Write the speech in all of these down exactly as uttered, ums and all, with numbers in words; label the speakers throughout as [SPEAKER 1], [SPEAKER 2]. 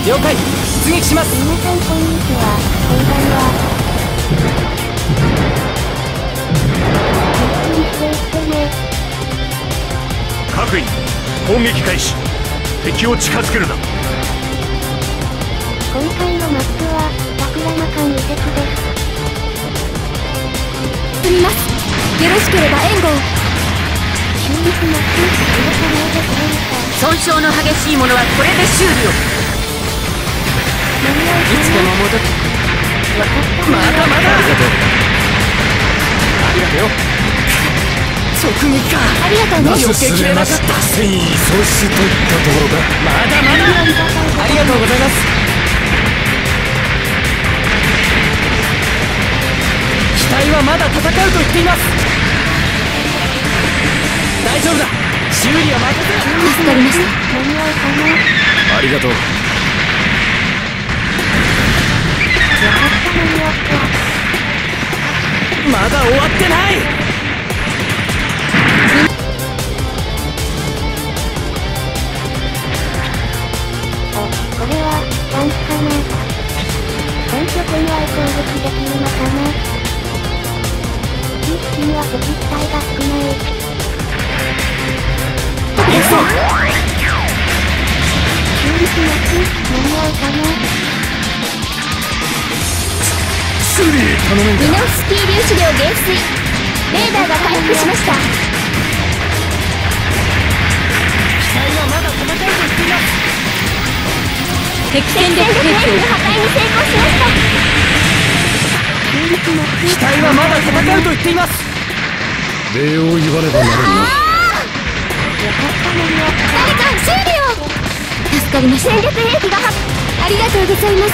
[SPEAKER 1] 了解。出撃します。
[SPEAKER 2] 皆さんこんにちは。こんばんは。ゆっくりしていってね。
[SPEAKER 3] 各員攻撃開始。敵を近づけるな。
[SPEAKER 2] 今回のマップは桜間間遺跡です。進みます。よろしければ援護を。修理します。動かないでくれるか。
[SPEAKER 4] 損傷の激しいものはこれで修理を。いつでも戻って
[SPEAKER 2] わかった。
[SPEAKER 1] まだまだ。ありがとう。ありがとうよ。直撃か。
[SPEAKER 2] ありがとうね。
[SPEAKER 1] 避けきれなかった。
[SPEAKER 3] 戦意喪失といったところか。
[SPEAKER 1] まだまだ。ありがとうございます。機体はまだ戦うと言っています。大丈夫だ。修理は任せろ。
[SPEAKER 2] 助かりました。間に合うかな。
[SPEAKER 3] ありがとう。
[SPEAKER 2] よかった間に合った。
[SPEAKER 1] まだ終わってない。
[SPEAKER 2] これはチャンスかな。本拠点は攻撃できるのかな。地域には敵機体が少ない。修理します。間に合うかな。
[SPEAKER 3] 修理頼めんか。
[SPEAKER 2] ミノフスキー粒子量減衰。レーダーが回復しました。
[SPEAKER 1] 機体はまだ戦うと言っています。
[SPEAKER 4] 敵戦力兵器を
[SPEAKER 2] 破壊に成功しました。修理します。
[SPEAKER 1] 機体はまだ戦うと言っています。
[SPEAKER 3] 礼を言わねばならぬ。
[SPEAKER 2] よかった間に合った。誰か修理を。助かりました。戦略兵器がはありがとうございます。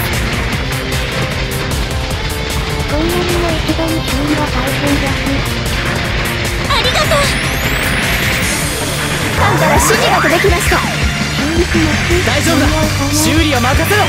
[SPEAKER 2] こんなにも一度に修理は大変です。ありがとう。艦から指示が届きました。修理します。
[SPEAKER 1] 大丈夫だ。修理は任せろ。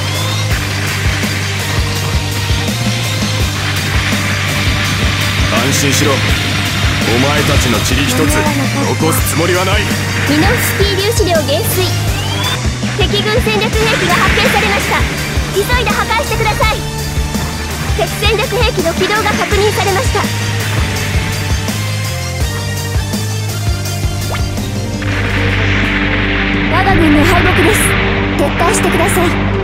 [SPEAKER 3] 安心しろ。お前たちの塵一つ残すつもりはない。
[SPEAKER 2] ミノフスキー粒子量減衰。敵軍戦略兵器が発見されました。急いで破壊してください。敵戦略兵器の起動が確認されました。我が軍の敗北です。撤退してください。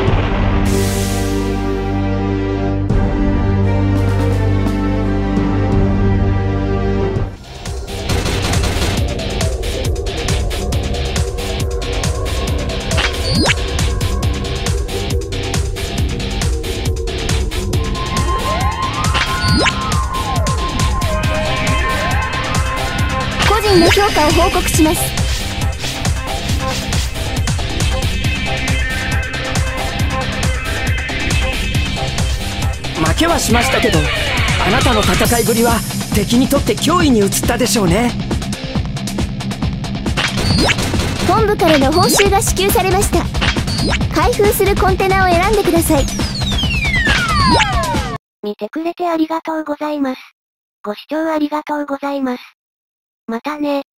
[SPEAKER 2] 個人の評価を報告します。
[SPEAKER 1] 負けはしましたけど、あなたの戦いぶりは敵にとって脅威に移ったでしょうね。
[SPEAKER 2] 本部からの報酬が支給されました。開封するコンテナを選んでください。見てくれてありがとうございます。ご視聴ありがとうございます。またね。